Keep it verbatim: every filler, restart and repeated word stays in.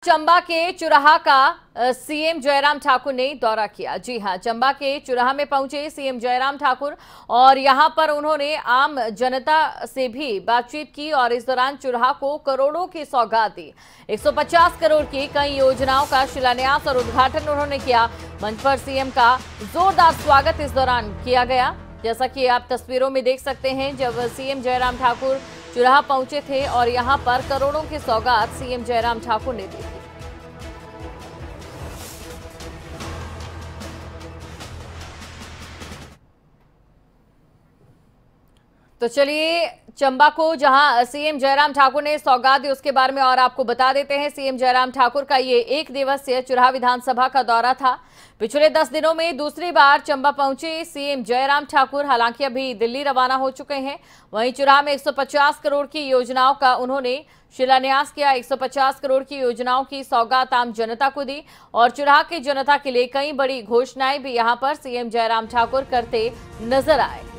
चंबा के चुराहा का सीएम जयराम ठाकुर ने दौरा किया। जी हां, चंबा के चुराहा में पहुंचे सीएम जयराम ठाकुर और यहां पर उन्होंने आम जनता से भी बातचीत की और इस दौरान चुराहा को करोड़ों की सौगात दी। एक सौ पचास करोड़ की कई योजनाओं का शिलान्यास और उद्घाटन उन्होंने किया। मंच पर सीएम का जोरदार स्वागत इस दौरान किया गया। जैसा कि आप तस्वीरों में देख सकते हैं, जब सीएम जयराम ठाकुर चुराहा पहुंचे थे और यहां पर करोड़ों की सौगात सीएम जयराम ठाकुर ने दी थी। तो चलिए, चंबा को जहां सीएम जयराम ठाकुर ने सौगात दी उसके बारे में और आपको बता देते हैं। सीएम जयराम ठाकुर का ये एक दिवसीय चुराहा विधानसभा का दौरा था। पिछले दस दिनों में दूसरी बार चंबा पहुंचे सीएम जयराम ठाकुर। हालांकि अभी दिल्ली रवाना हो चुके हैं। वहीं चुराहा में एक सौ पचास करोड़ की योजनाओं का उन्होंने शिलान्यास किया। एक सौ पचास करोड़ की योजनाओं की सौगात आम जनता को दी और चुराहा की जनता के लिए कई बड़ी घोषणाएं भी यहां पर सीएम जयराम ठाकुर करते नजर आए।